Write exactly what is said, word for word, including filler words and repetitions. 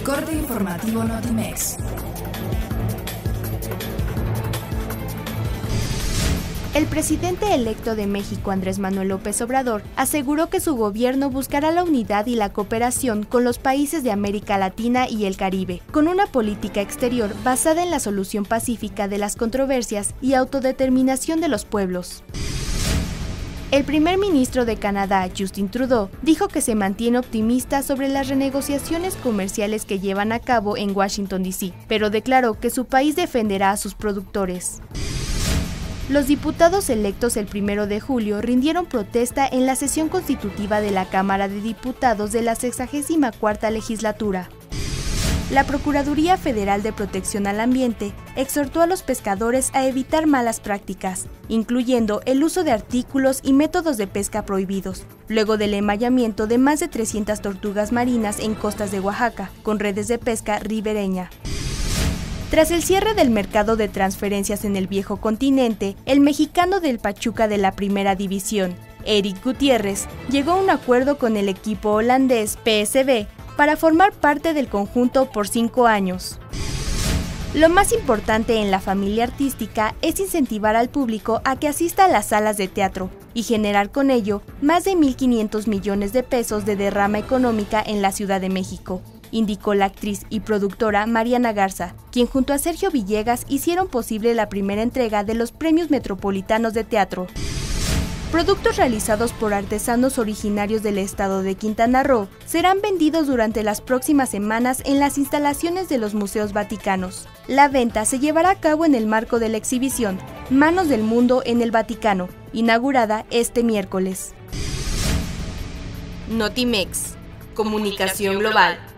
corte informativo Notimex. El presidente electo de México, Andrés Manuel López Obrador, aseguró que su gobierno buscará la unidad y la cooperación con los países de América Latina y el Caribe, con una política exterior basada en la solución pacífica de las controversias y autodeterminación de los pueblos. El primer ministro de Canadá, Justin Trudeau, dijo que se mantiene optimista sobre las renegociaciones comerciales que llevan a cabo en Washington, D C, pero declaró que su país defenderá a sus productores. Los diputados electos el primero de julio rindieron protesta en la sesión constitutiva de la Cámara de Diputados de la sexagésima cuarta legislatura. La Procuraduría Federal de Protección al Ambiente exhortó a los pescadores a evitar malas prácticas, incluyendo el uso de artículos y métodos de pesca prohibidos, luego del enmayamiento de más de trescientas tortugas marinas en costas de Oaxaca, con redes de pesca ribereña. Tras el cierre del mercado de transferencias en el viejo continente, el mexicano del Pachuca de la Primera División, Eric Gutiérrez, llegó a un acuerdo con el equipo holandés P S V para formar parte del conjunto por cinco años. Lo más importante en la familia artística es incentivar al público a que asista a las salas de teatro y generar con ello más de mil quinientos millones de pesos de derrama económica en la Ciudad de México, indicó la actriz y productora Mariana Garza, quien junto a Sergio Villegas hicieron posible la primera entrega de los Premios Metropolitanos de Teatro. Productos realizados por artesanos originarios del estado de Quintana Roo serán vendidos durante las próximas semanas en las instalaciones de los museos vaticanos. La venta se llevará a cabo en el marco de la exhibición Manos del Mundo en el Vaticano, inaugurada este miércoles. Notimex, comunicación global.